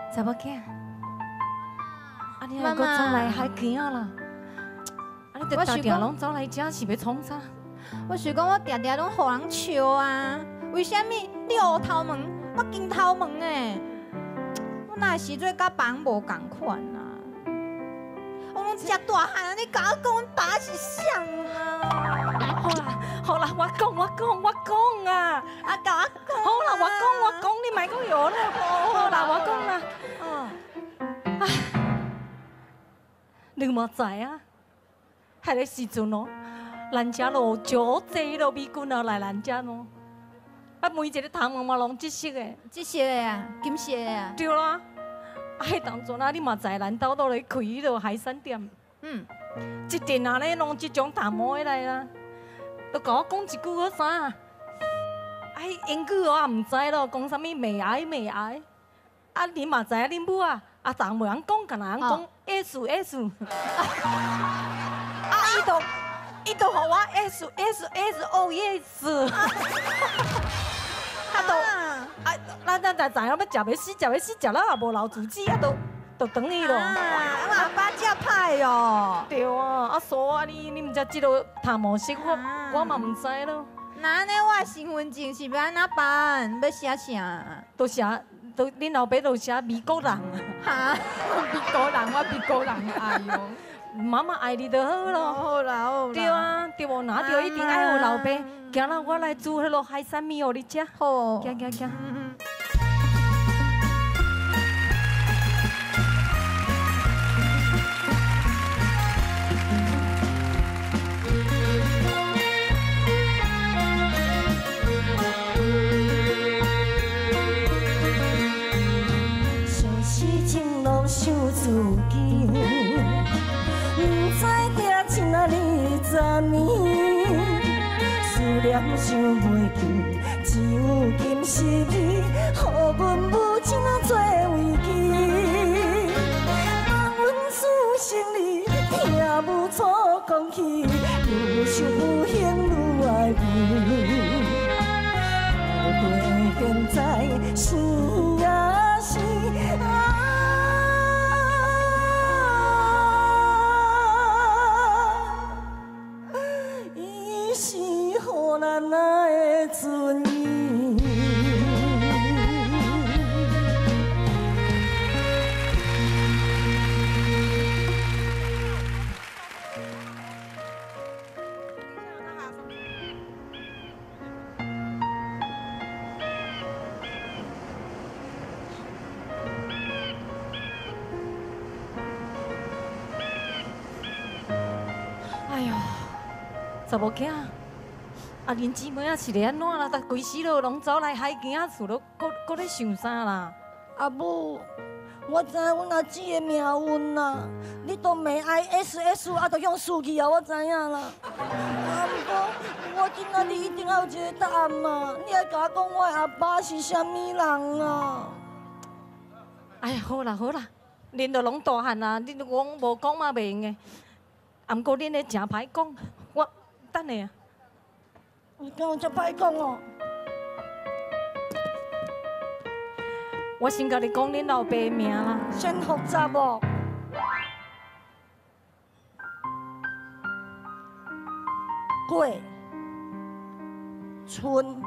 查某囝，啊你还搁走来海边啊啦？啊你得定定拢走来遮是要创啥？ 我是讲我定定拢互人笑啊，为什么你有头毛，我金头毛诶？我哪会时做甲别人无共款啊？我拢遮大汉啊，你甲我讲阮爸是啥啊？ 好啦，我讲啊！ 啊，甲我讲。 好啦，我讲，你莫讲药啦。好啦，我讲啦。唉，你嘛知啊？迄个时阵哦，咱遮咯足济咯美军啊来咱遮咯，啊每一个头毛嘛拢即色的， 即色的啊，金色的啊。 对啦。啊，迄当阵啊，你嘛知咱兜倒咧开迄个海产店，一定啊咧弄即种头毛的来啦。都甲我讲一句个啥？哎，英语我也唔知咯，讲啥物媚爱。啊，你嘛知影恁母啊，人无人讲，干那人讲 S。啊，伊都互我 S，哦 yes。啊，咱知影要食要死，食了也无留住子，啊都等伊咯。 阿爸遮歹哦。 对啊，啊所啊你唔知即个头毛色，我嘛唔知咯。 那安尼我身份证是要安怎办？要写啥？ 都恁老爸都写美国人啊。 哈，美国人，我美国人哎哟。 妈妈爱你就好咯。 好啦。 对啊，对无？那就一定爱有老爸。今仔我来煮迄落海产面互你食。 好。 行。想自己，不知定亲啊20年，思念想袂记，只有今时你，予阮母亲啊做慰藉。望阮思成你，听母错讲起，愈想愈恨愈爱你。后悔现在是啊是啊。咱的尊严。哎呦，查某囝。啊，恁姊妹啊是咧安怎啦？逐规时咯拢走来海边啊厝咯，搁咧想啥啦？ 阿母，我知影阮阿姊的命运啦，你都没爱 SS， 啊，都用输去啊，我知影啦。啊，不过我今仔日一定要有一个答案嘛，你爱甲我讲我的阿爸是啥物人啊？ 哎呀，好啦，恁都拢大汉啦，恁讲无讲嘛袂用的。啊，毋过恁咧真歹讲，我等下啊。 你敢有遮歹讲哦？ 我先甲你讲恁老爸的名啦。 真复杂哦。桂春，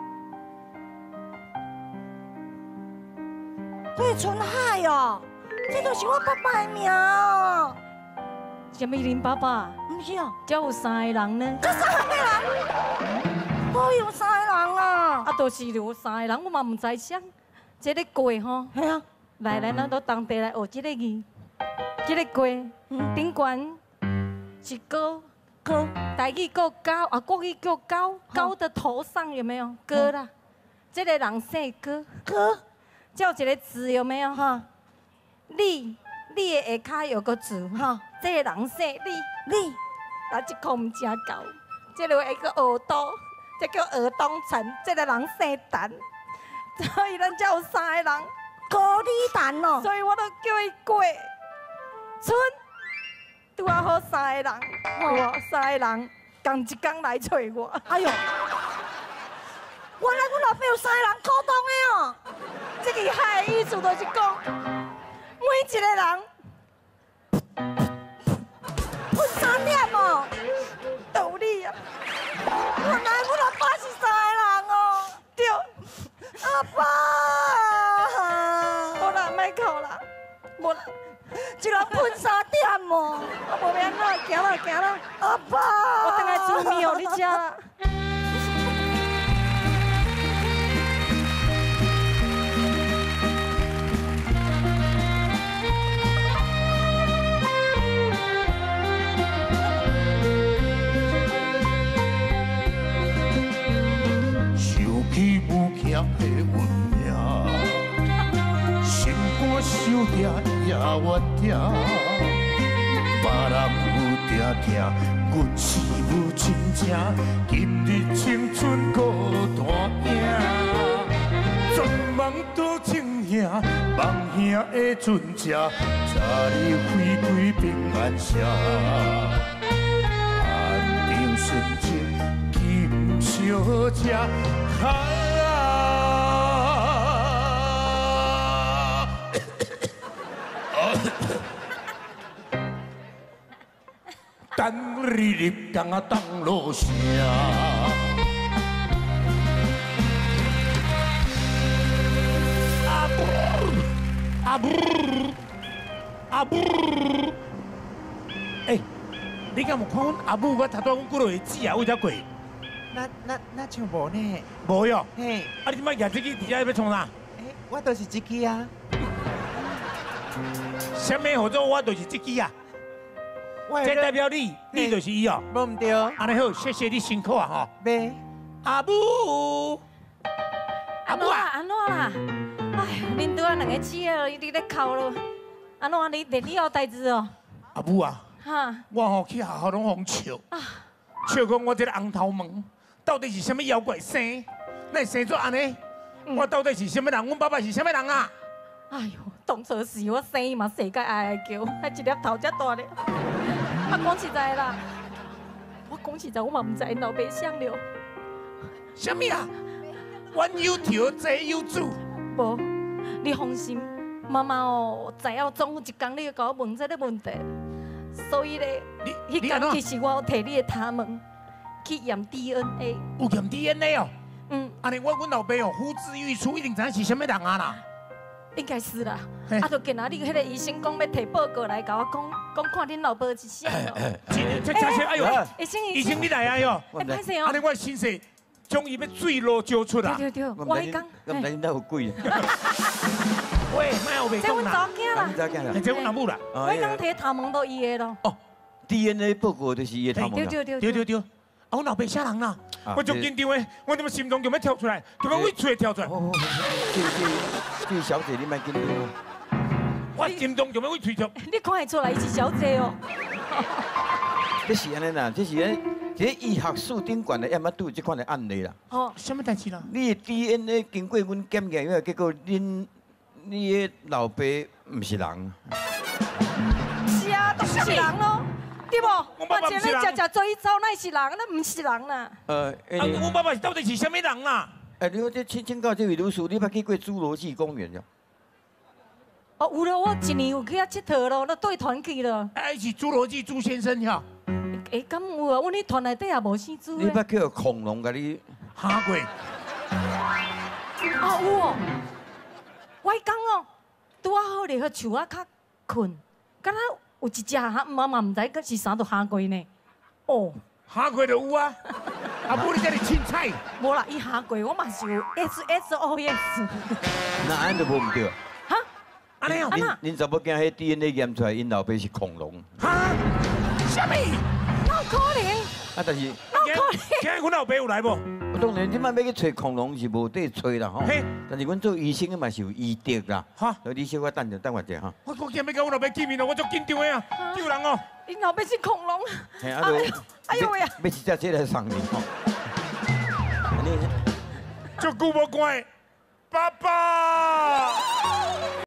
桂春海哦，这就是我爸爸的名哦。 什么恁爸爸？ 唔是哦， 才有3个人呢。 这3个人，都有3个人啊。 啊，就是有3个人，我嘛唔知啥。这个过吼， 系啊， 来咱到当地来学这个字。这个过，顶悬是高，台语叫高，啊国语叫高，高的头上有没有哥啦？这个人姓哥，叫一个字有没有？哈，你的下骹有个字哈，这个人姓李，啊这个唔正高，这个一个耳朵，这叫耳东城，这个人姓陈，所以咱才有3个人， 高李陈哦， 所以我都叫伊过春，拄啊好3个人，哇，3个人同一天来找我， 哎呦，原来阮老爸有3个人鼓动的哦， 这个海意思就是讲。 一个人分3点哦，道理啊！原来阮阿爸是3个人哦，对，阿爸， 好啦，莫哭啦，无啦， 一人分3点哦， 我无要哪，行啦行啦， 阿爸， 我等下煮面互你食啦。 起舞徛的运命，心肝守着也怨定，别人有定行，阮是有真正，今日青春孤单影，全望倒情兄，望兄的船只，早日回归平安城，安定顺境，金小姐。等日日讲啊当落声，阿母，哎，你敢有看阮阿母？我头拄阮骨落去煮啊，为啥过？ 那像无呢？ 无哟。 嘿， 啊，你即摆举这支伫遮要创啥？ 我都是这支啊。 什么合作？我就是这支啊。这代表你，你就是伊哦。 无唔对。 安尼好，谢谢你辛苦啊吼。 呗。 阿母， 安怎啦？安怎啦？哎呀，恁拄仔2个姊个，你咧哭咯？安怎？你有代志哦？ 阿母啊， 哈？ 我吼去学校拢互笑，笑讲我这个红头毛到底是什么妖怪生？那生做安尼？我到底是什么人？阮爸爸是什么人啊？ 哎呦，当初是我生伊嘛，世界哀哀叫，还一粒头遮大咧。啊，讲实在啦，我讲实在，我嘛唔知因老爸想了。 什么啊？冤有头，债有主。 无，你放心，妈妈哦，知影总有一天你会甲我问这个问题。所以咧，迄天其实我有摕你的头毛去验 DNA。 有验 DNA 哦？ 嗯。 安尼，阮老爸哦，呼之欲出，一定知影是什么人啊啦？ 应该是啦。啊，就今仔日迄个医生讲要摕报告来甲我讲看恁老爸是啥咯。 这哎呦，医生你来啊哟！ 歹势哦。 安尼我先生终于要水路招出啦。 对，我迄讲。 我唔知恁兜有鬼。 喂，莫有袂这阮查囝啦。 这阮阿母啦。 我迄讲摕头毛都伊的咯。 哦 ，DNA 报告就是伊的头毛。 对。啊，阮老爸啥人啦？我足紧张的，我怎么心脏就要跳出来，就要胃出来跳出来。 这小姐你莫紧张。 我心脏就要胃出跳。 你看会出来伊是小姐哦。 这是安尼啦，这是这医学史顶悬的，要么拄这款的案例啦。 哦， 什么代志啦？ 你的 DNA 经过阮检验以后，结果你的老爸唔是人。 是啊，都是人咯。对不？ 我爸爸不是人。 食做伊走，那是人，那唔是人啦。 我爸爸到底是什么人啦？ 你好，这请教这位女士，你捌去过侏罗纪公园哟？ 哦，有咯，我1年有去遐佚佗咯，都对团去咯。 是侏罗纪朱先生呀？ 敢有啊？阮迄团内底也无生猪。 你捌叫恐龙甲你吓过？ 哦，有哦。我讲哦，拄啊好咧，去树仔较困，敢若有一只妈妈唔知是啥都下过呢。哦， 下过就有啊。啊，不你这里凊彩。 无啦，伊下过，我嘛是有 SOS。 那安就无唔对。 哈？ 安尼哦。 恁查某囝迄 DNA 验出来，因老爸是恐龙。 哈？什么？ 哪可能？ 啊，但是。 哪可能？ 今日阮老爸有来无？ 当然，即摆要去找恐龙是无得找啦吼。但是阮做医生嘛是有医德啦。哈。所以你小可等我者哈。 我今日甲阮老爸见面咯，我足紧张的啊，救人哦。 因老爸是恐龙。 哎呦喂！要一只这来送你吼。 足久无看，爸爸。